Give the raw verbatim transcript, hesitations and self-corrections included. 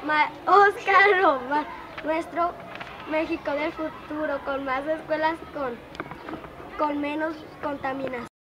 Ma- Oscar Omar, nuestro México del futuro, con más escuelas, con, con menos contaminación.